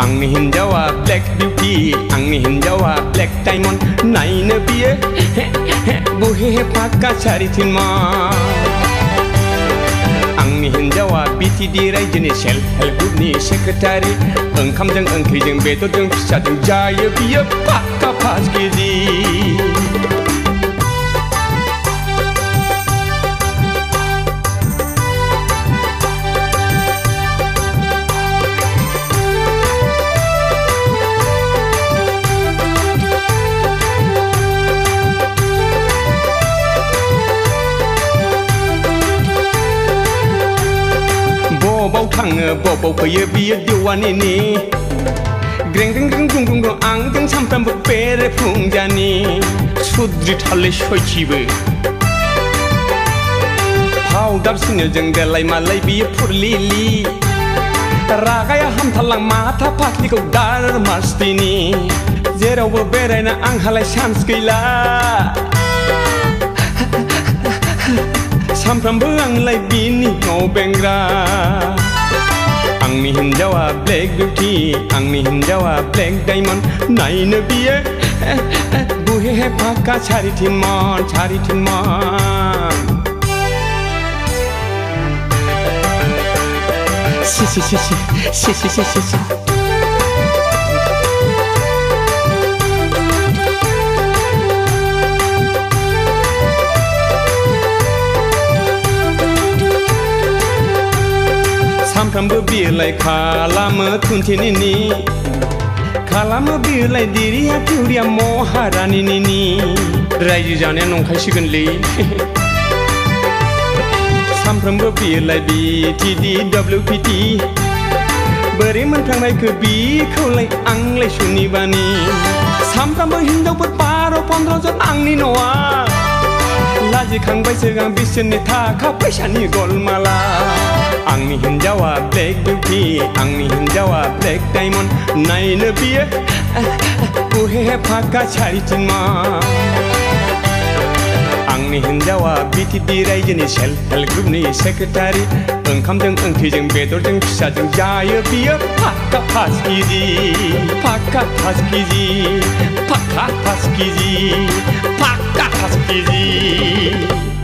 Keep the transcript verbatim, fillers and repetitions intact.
आंनि हिन्जावा black beauty आंनि हिन्जावा ब्लेक डायमन्ड नायनो बियो बुहे फाक्का सारिथिनमन आंनि हिन्जावा बिटिडि रायजोनि सेल्फ हेल्प ग्रुपनि सेक्रेटारि ओंखामजों ओंख्रिजों बेदरजों फिसाजों जायो बियो फाक्का पास केजि बबाव थाङो बबाव फैयो बियो देवानिनि ग्रें ग्रें ग्रें गुं गुं गुं आंजों सामफ्रामबो बेरेफुंजानि सुद्रिथारलै सयथिबो पाउडार सिनोजों देलाय मालाय बियो फुरलिलि रागाया हामथारलां माथा फाख्रिखौ दार मास्टिनि जेरावबो बेरायना आंहालाय चान्स गैला सामफ्रामबो आंलाय बिनि न' बेंग्रा आंनि हिन्जावा ब्लेक बिउटि आंनि हिन्जावा ब्लेक डायमन्ड नायनो बियो बुहे फाक्का सारिथिनमन सारिथिनमन सि सि सि सि सि सि सि सि सि सामफ्रामबो बिलाय खालामो थुनथिनिनि खालामो बिलाय दिरिया थिउरिया महारानिनि रायजो जानाया नंखायसिगोनलै सामफ्रामबो बिलाय बिटिडि डब्लिउपिटि बोरै मोनफ्लांनायखो बिखौलाय आंलाय सुनिबानि सामफ्रामबो हिनजावफोर बार' पन्द्र' जन आंनि न'आ लाजिखांबायसो आं बिसोरनि थाखा फैसानि गलमाला आंनि हिन्जावा ब्लेक बिउटि आंनि हिन्जावा ब्लेक डायमन्ड नायनो बियो बुहे फाक्का सारिथिनमन आंनि हिन्जावा बिटिडि रायजोनि सेल्फ हेल्प ग्रुपनि सेक्रेटारि ओंखामजों ओंख्रिजों बेदरजों फिसाजों जायो बियो फाक्का पास केजि फाक्का पास केजि फाक्का पास केजि फाक्का पास केजि